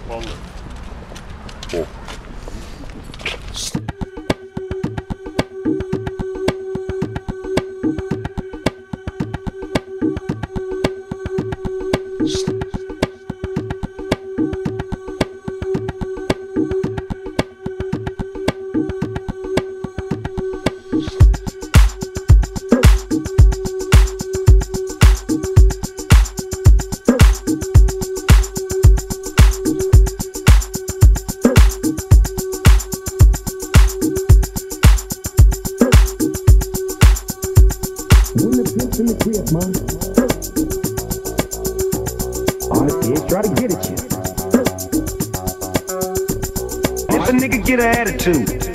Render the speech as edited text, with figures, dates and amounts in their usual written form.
Vallahi. Oh. In the crib, man. All the kids try to get at you. If a nigga get an attitude,